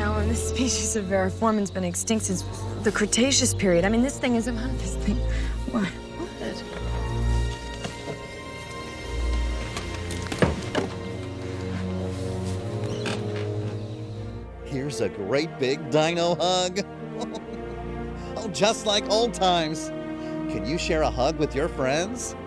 know, and this species of variformin's been extinct since the Cretaceous period. I mean, this thing is about this thing. What? Here's a great big dino hug. Oh, just like old times. Can you share a hug with your friends?